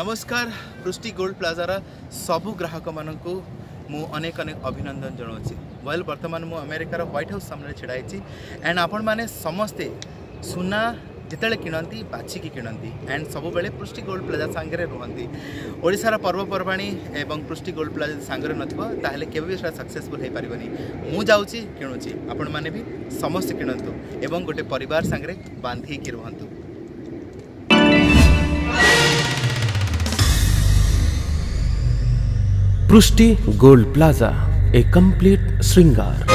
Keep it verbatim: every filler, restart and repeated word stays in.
नमस्कार पृष्टि गोल्ड प्लाजार सबु ग्राहक मानक मु अनेक अनेक अभिनंदन जनाऊँगी। वेल बर्तमान मु अमेरिकार व्हाइट हाउस सामने छिड़ाई एंड आपण मैंने समस्ते सुना जिते किणती बाछिकी किणती एंड सब बेले पृष्टि गोल्ड प्लाजा सांगे रुहति। ओडिशार पर्वपर्वाणी एवं पृष्टि गोल्ड प्लाजा सांगे नथिबो केबे भी सक्सेसफुल हो पारिबनी। मु जाउची किणुची आपण माने भी समस्त किणतु एवं गोटे परिवार सांगे बांधी की रुहतु। पृष्टि गोल्ड प्लाजा, ए कंप्लीट श्रृंगार।